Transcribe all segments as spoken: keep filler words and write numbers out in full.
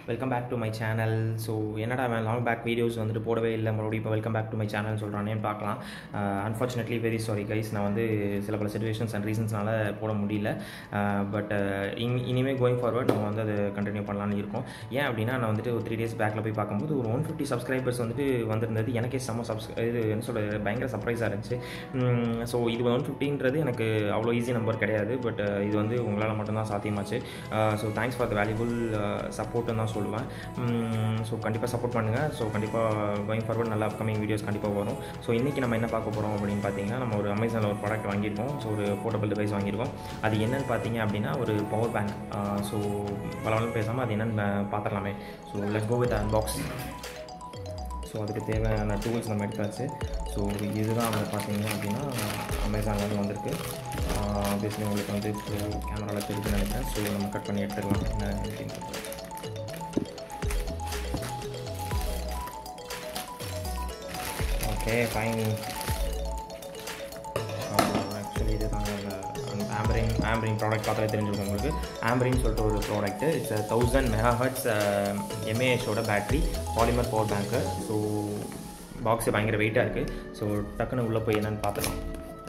Welcome back to my channel. So என்னடா அவன் long back videos வந்துட்டு போடவே இல்லை, மறுபடியும் இப்போ welcome back to my channel சொல்கிறானேன்னு பார்க்கலாம். அன்ஃபார்ச்சுனேட்லி வெரி சாரி கைஸ், நான் வந்து சில பல சிச்சுவேஷன்ஸ் அண்ட் ரீசன்ஸ்னால போட முடியல. பட் இன் இனிமேல் கோயிங் ஃபார்வர்ட் நம்ம வந்து அதை கண்டினியூ பண்ணலான்னு இருக்கோம். ஏன் அப்படின்னா நான் வந்துட்டு ஒரு த்ரீ டேஸ் பேக்கில் போய் பார்க்கும்போது ஒரு ஒன் ஃபிஃப்டி சப்ஸ்கிரைபர்ஸ் வந்துட்டு வந்திருந்தது. எனக்கே செம்ம சப்ஸ் இது என்ன சொல்கிறது பயங்கர சர்ப்ரைஸாக இருந்துச்சு. ஸோ இது ஒன் ஃபிஃப்டின்றது எனக்கு அவ்வளோ ஈஸி நம்பர் கிடையாது, பட் இது வந்து உங்களால் மட்டும்தான் சாத்தியமாச்சு. So thanks for the valuable சப்போர்ட்டுன்னு தான் சொல்லுவேன். ஸோ கண்டிப்பாக சப்போர்ட் பண்ணுங்கள். ஸோ கண்டிப்பாக கோயிங் ஃபார்வர்ட் நல்ல அப்கமிங் வீடியோஸ் கண்டிப்பாக வரும். ஸோ இன்றைக்கி நம்ம என்ன பார்க்க போகிறோம் அப்படின்னு பார்த்தீங்கன்னா, நம்ம ஒரு அமேசானில் ஒரு ப்ராடக்ட் வாங்கியிருக்கோம். ஸோ ஒரு போர்ட்டபிள் டிவைஸ் வாங்கியிருக்கோம். அது என்னென்னு பார்த்தீங்க அப்படின்னா ஒரு பவர் பேங்க். ஸோ பலவெல்லாம் பேசாமல் அது என்னென்னு பார்த்துடலாமே. So let's go with unboxing. So அதுக்கு தேவையான டூல்ஸ் நம்ம எடுத்தாச்சு. ஸோ இதுதான் வந்து பார்த்தீங்க அப்படின்னா அமேசான்லேருந்து வந்திருக்கு. ஆப்வியஸ்லி உங்களுக்கு வந்து கேமராவில் தெரியுதுன்னு நினைக்கிறேன். ஸோ நம்ம கட் பண்ணி எடுத்துக்கலாம் என்ன அப்படின்றது. Okay fine. ஆக்சுவலி இது தாங்க அந்த ஆம்பரின் ஆம்பரின் ப்ராடக்ட் பார்த்தாலே தெரிஞ்சிருக்கும் உங்களுக்கு. ஆம்பரின்னு சொல்லிட்டு ஒரு product. It's thousand megahertz எம்ஏஹெச்சோட battery polymer power bank. So box பயங்கர வெயிட்டாக இருக்குது. ஸோ டக்குன்னு உள்ளே போய் என்னென்னு பார்த்துக்கலாம்.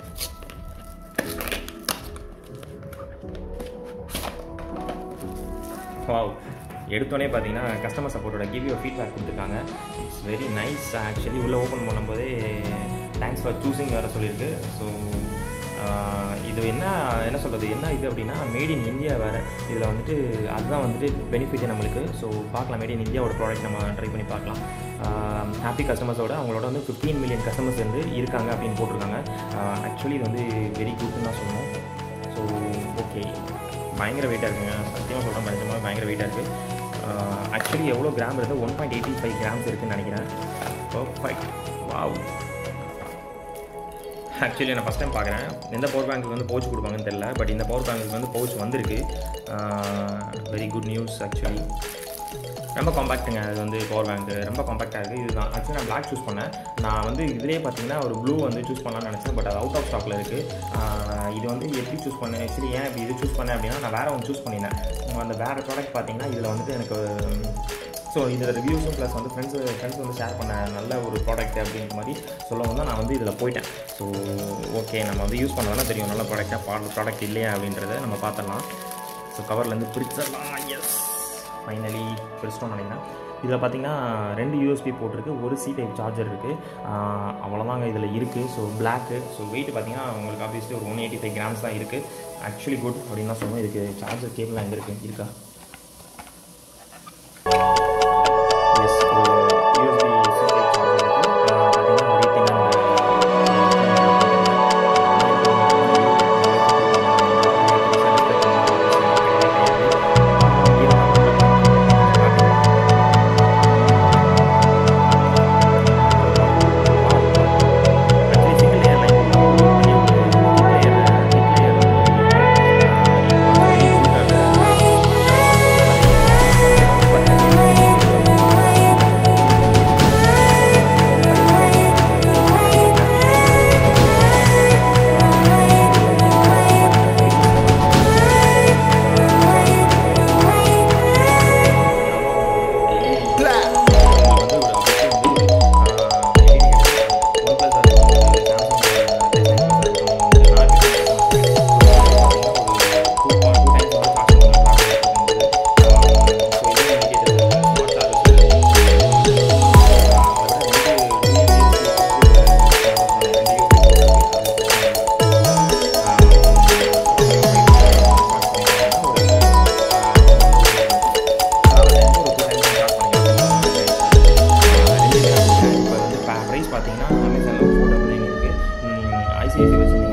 வாவ், எடுத்தோடனே பார்த்தீங்கன்னா கஸ்டமர் சப்போர்ட்டோட கிவ் யூ ஃபீட்பேக் கொடுத்துருக்காங்க. It's very nice. ஆக்சுவலி உள்ளே ஓப்பன் பண்ணும்போதே தேங்க்ஸ் ஃபார் சூஸிங் வேறு சொல்லியிருக்கு. ஸோ இது என்ன என்ன சொல்கிறது என்ன இது அப்படின்னா மேட் இன் இந்தியா வேறு. இதில் வந்துட்டு அதுதான் வந்துட்டு பெனிஃபிட் நம்மளுக்கு. ஸோ பார்க்கலாம், மேட் இன் இந்தியாவோட ப்ராடக்ட் நம்ம ட்ரை பண்ணி பார்க்கலாம். ஹாப்பி கஸ்டமர்ஸோட அவங்களோட வந்து ஃபிஃப்டீன் மில்லியன் கஸ்டமர்ஸ் வந்து இருக்காங்க அப்படின்னு போட்டிருக்காங்க. ஆக்சுவலி இது வந்து வெரி குட்னு தான் சொல்லணும். ஸோ ஓகே, பயங்கர வெயிட்டாக இருக்குங்க. சத்தியமாக சொல்கிறேன், பயங்கரமாக பயங்கர வெயிட்டாக இருக்குது. ஆக்சுவலி எவ்வளோ கிராம் இருக்குது? One point eighty five grams இருக்குதுன்னு நினைக்கிறேன். பர்ஃபெக்ட். வாவ். ஆக்சுவலி நான் ஃபஸ்ட் டைம் பார்க்குறேன். எந்த பவர் பேங்க்கு வந்து பவுச் கொடுப்பாங்கன்னு தெரியல, பட் இந்த பவர் பேங்க்கு வந்து பவுச் வந்திருக்கு. Very good news. ஆக்சுவலி ரொம்ப காம்பேக்ட்டுங்க. அது வந்து பவர் பேங்க்கு ரொம்ப காம்பேக்டாக இருக்குது. இதுதான் ஆக்சுவலி நான் பிளாக் சூஸ் பண்ணேன். நான் வந்து இதிலே பார்த்தீங்கன்னா ஒரு ப்ளூ வந்து சூஸ் பண்ணலான்னு நினச்சேன், பட் அது அவுட் ஆஃப் ஸ்டாக்கில் இருக்குது. இது வந்து எப்படி சூஸ் பண்ணேன் ஆக்சுவலி, ஏன் இப்படி இது சூஸ் பண்ணேன் அப்படின்னா நான் வேறு ஒன்று சூஸ் பண்ணியிருந்தேன். அந்த வேறு ப்ராடக்ட் பார்த்தீங்கன்னா இதில் வந்துட்டு எனக்கு ஸோ இதில் ரிவ்யூஸும் ப்ளஸ் வந்து ஃப்ரெண்ட்ஸு ஃப்ரெண்ட்ஸ் வந்து ஷேர் பண்ண நல்ல ஒரு ப்ராடக்ட் அப்படின்ற மாதிரி சொல்லவும் தான் நான் வந்து இதில் போயிட்டேன். ஸோ ஓகே, நம்ம வந்து யூஸ் பண்ணதானே தெரியும் நல்ல ப்ராடக்டாக பா ப்ராடக்ட் இல்லையா அப்படின்றத நம்ம பார்த்துடலாம். ஸோ கவர்லேருந்து பிரிச்சிடலாம். எஸ், ஃபைனலி பிரிச்சிட்டோம்னு நினைக்கிறேன். இதில் பார்த்தீங்கன்னா ரெண்டு யூஎஸ்பி போட்டிருக்கு, ஒரு சி டைப் சார்ஜர் இருக்குது. அவ்வளோதாங்க இதில் இருக்குது. So block. ஸோ வெயிட் பார்த்தீங்கன்னா உங்களுக்கு ஆப்வியஸ்லி ஒரு ஒன் எயிட்டி ஃபைவ் கிராம்ஸ் தான் இருக்குது. ஆக்சுவலி குட் அப்படின்னு தான் சொல்லுவோம். இதுக்கு சார்ஜர் கேபிள் எங்கே இருக்குது இருக்கா? Yes, USB C type charger இருக்குது. பார்த்தீங்கன்னா ரீத்திங் பார்த்தீங்கன்னா அமேசானில் ஃபோர் டபுள் நைன் இருக்குது. ஐசிஐசி வச்சு